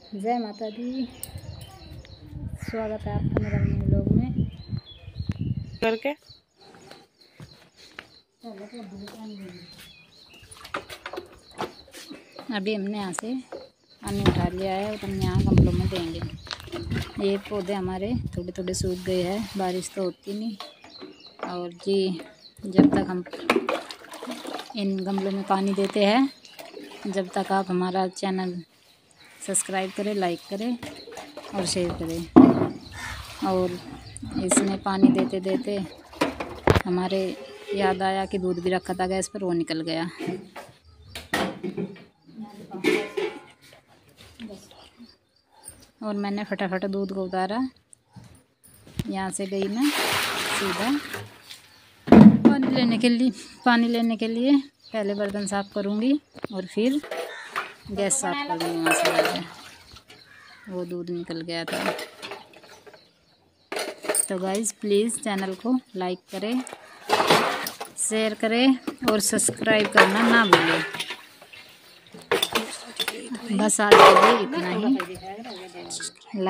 जय माता दी। स्वागत है आपका मेरा नए व्लॉग में करके। अभी हमने यहाँ से पानी उठा लिया है और हम यहाँ गमलों में देंगे। ये पौधे हमारे थोड़े थोड़े सूख गए हैं, बारिश तो होती नहीं। और जी जब तक हम इन गमलों में पानी देते हैं, जब तक आप हमारा चैनल सब्सक्राइब करें, लाइक करें और शेयर करें। और इसमें पानी देते देते हमारे याद आया कि दूध भी रखा था गैस पर, वो निकल गया। और मैंने फटाफट दूध को उतारा। यहाँ से गई मैं सीधा पानी लेने के लिए पहले बर्तन साफ़ करूँगी और फिर गैस साफ़ करूँगी। वहाँ से वो दूध निकल गया था। तो गाइज़ प्लीज़ चैनल को लाइक करें, शेयर करें और सब्सक्राइब करना ना भूलें। बस आज के लिए इतना ही।